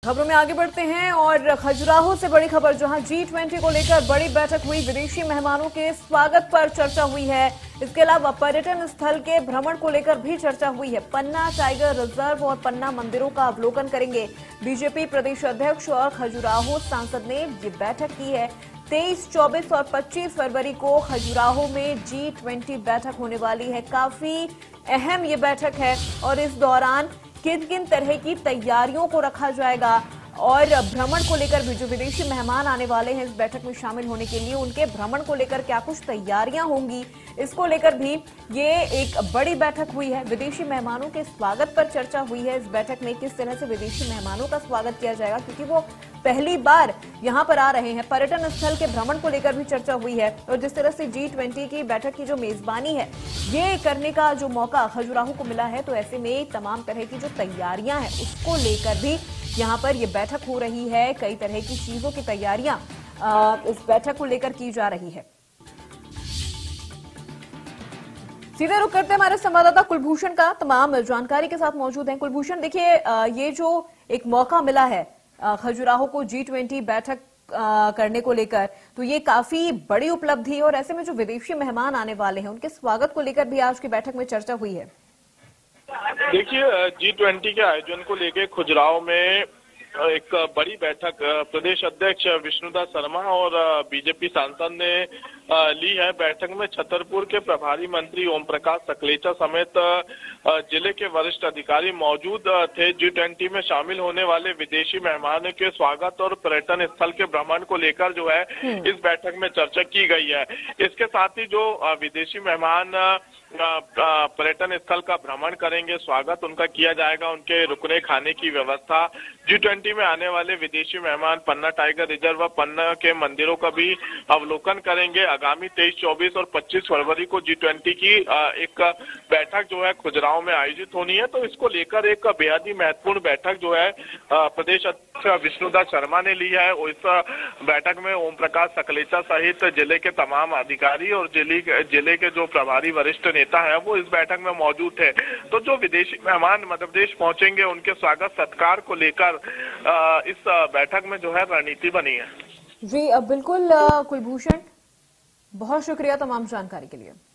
खबरों में आगे बढ़ते हैं और खजुराहो से बड़ी खबर, जहां G20 को लेकर बड़ी बैठक हुई। विदेशी मेहमानों के स्वागत पर चर्चा हुई है। इसके अलावा पर्यटन स्थल के भ्रमण को लेकर भी चर्चा हुई है। पन्ना टाइगर रिजर्व और पन्ना मंदिरों का अवलोकन करेंगे बीजेपी प्रदेश अध्यक्ष और खजुराहो सांसद ने ये बैठक की है। 23, 24 और 25 फरवरी को खजुराहो में G20 बैठक होने वाली है। काफी अहम ये बैठक है और इस दौरान किन किन तरह की तैयारियों को रखा जाएगा और भ्रमण को लेकर भी जो विदेशी मेहमान आने वाले हैं इस बैठक में शामिल होने के लिए, उनके भ्रमण को लेकर क्या कुछ तैयारियां होंगी, इसको लेकर भी ये एक बड़ी बैठक हुई है। विदेशी मेहमानों के स्वागत पर चर्चा हुई है। इस बैठक में किस तरह से विदेशी मेहमानों का स्वागत किया जाएगा, क्योंकि वो पहली बार यहां पर आ रहे हैं। पर्यटन स्थल के भ्रमण को लेकर भी चर्चा हुई है और जिस तरह से G20 की बैठक की जो मेजबानी है ये करने का जो मौका खजुराहो को मिला है, तो ऐसे में तमाम तरह की जो तैयारियां हैं उसको लेकर भी यहाँ पर ये बैठक हो रही है। कई तरह की चीजों की तैयारियां इस बैठक को लेकर की जा रही है। सीधे रुक करते हमारे संवाददाता कुलभूषण का तमाम जानकारी के साथ मौजूद हैं। कुलभूषण, देखिए ये जो एक मौका मिला है खजुराहो को G20 बैठक करने को लेकर, तो ये काफी बड़ी उपलब्धि और ऐसे में जो विदेशी मेहमान आने वाले हैं उनके स्वागत को लेकर भी आज की बैठक में चर्चा हुई है। देखिए, G20 के आयोजन को लेकर खजुराहो में एक बड़ी बैठक प्रदेश अध्यक्ष विष्णुदास शर्मा और बीजेपी सांसद ने ली है। बैठक में छतरपुर के प्रभारी मंत्री ओम प्रकाश सकलेचा समेत जिले के वरिष्ठ अधिकारी मौजूद थे। G20 में शामिल होने वाले विदेशी मेहमानों के स्वागत और पर्यटन स्थल के भ्रमण को लेकर जो है इस बैठक में चर्चा की गई है। इसके साथ ही जो विदेशी मेहमान पर्यटन स्थल का भ्रमण करेंगे, स्वागत उनका किया जाएगा, उनके रुकने खाने की व्यवस्था। G20 में आने वाले विदेशी मेहमान पन्ना टाइगर रिजर्व व पन्ना के मंदिरों का भी अवलोकन करेंगे। आगामी 23, 24 और 25 फरवरी को G20 की एक बैठक जो है खजुराहो में आयोजित होनी है, तो इसको लेकर एक बेहद ही महत्वपूर्ण बैठक जो है प्रदेश अध्यक्ष विष्णुदास शर्मा ने ली है। इस बैठक में ओम प्रकाश सकलेचा सहित जिले के तमाम अधिकारी और जिले के जो प्रभारी वरिष्ठ नेता है वो इस बैठक में मौजूद थे। तो जो विदेशी मेहमान मध्य प्रदेश पहुंचेंगे उनके स्वागत सत्कार को लेकर इस बैठक में जो है रणनीति बनी है। जी बिल्कुल कुलभूषण, बहुत शुक्रिया तमाम जानकारी के लिए।